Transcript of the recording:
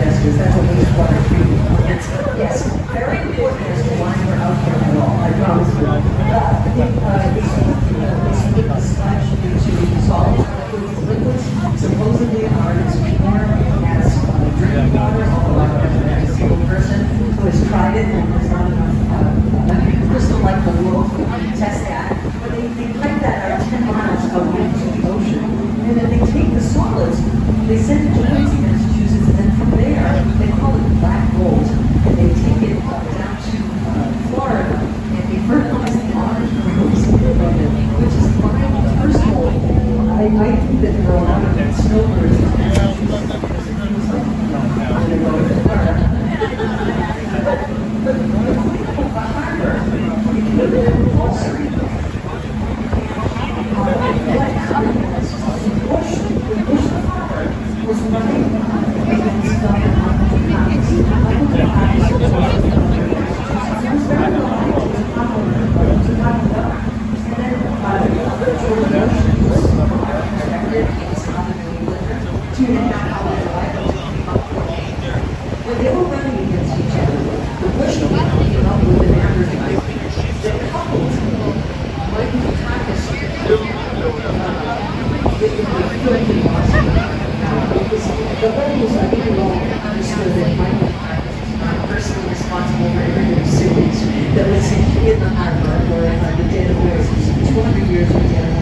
digesters. That's what wastewater treatment plants. Yes, very important as to why we're out here at all. I promise you. They split the sludge into solids, liquids. Supposedly are as pure as drinking water, although I've never met a single person who has tried it and there's not enough crystal like the world to test that. But they pipe that out 10 miles out into the ocean, and then they take the solids, they send it to Quincy, Massachusetts, and then from there, they call it black gold, and they take it down to Florida, and they fertilize the water which is my personal, I think that there are a lot of snowbirds in Massachusetts because it feels like, when they go to Florida. But the harbor, if you look at the also, was running against when they were running against each other, the bush came up with an advertisement that coupled Michael Dukakis the ladies, I think, all understood that Michael Dukakis was not personally responsible for every bit of sewage that was in the harbor or in the dead of 200 years of dead